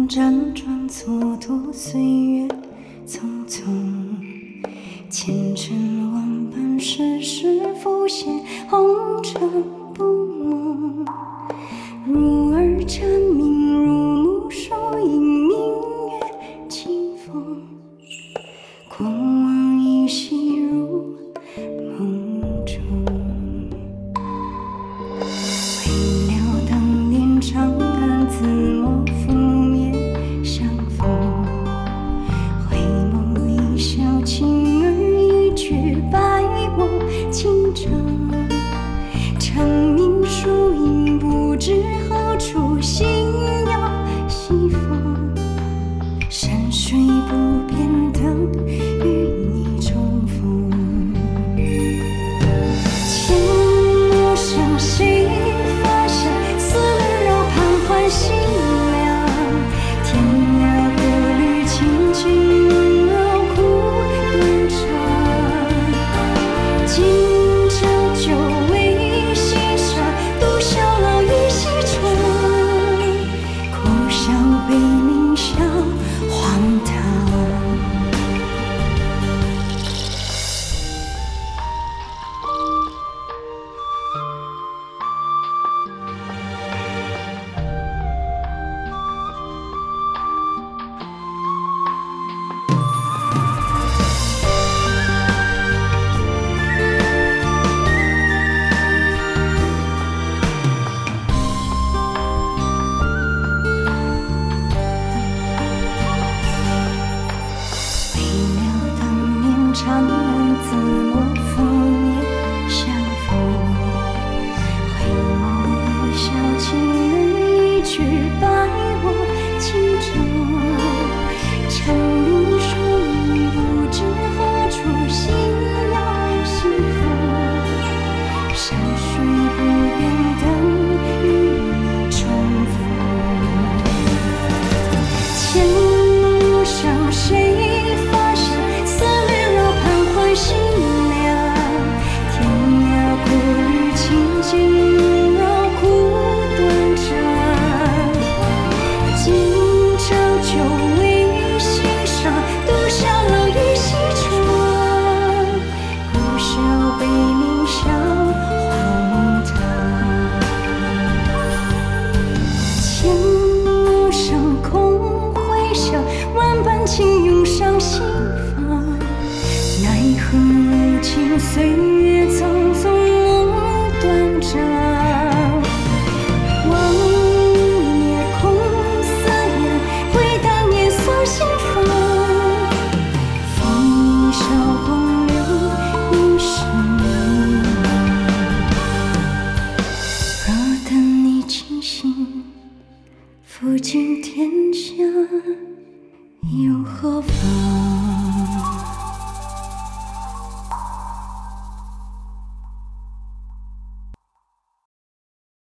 辗转蹉跎，岁月匆匆，前尘万般世事浮现，红尘不梦。入耳蝉鸣，入目疏影，明月清风。过往依稀入梦中，为了当年长安字墨拂面相逢，回眸一笑，情儿一句百我情长。蝉鸣树影，不知何处，心有西风。山水不变，等与你重逢。前陌生，谁发现丝绕盘桓心凉。天涯各缕情景，绕苦断肠。今朝酒为西沙，独笑老于西窗。苦笑悲鸣笑荒唐。长安字墨拂面相逢，回眸一笑，情人一句百我情长。蝉鸣树影，不知何处，心有西风。山水不变，等与你重逢。前路上谁发现心凉？天涯各缕情景，绕苦断肠。今朝酒为西沙，独笑老于西窗。苦笑悲鸣笑荒唐。前路上空回首，万般情涌上心房。奈何如今岁月匆匆，梦断肠。望夜空思念，回当年锁心房。风一笑，空留一生。若等你清醒，付尽天下又何妨？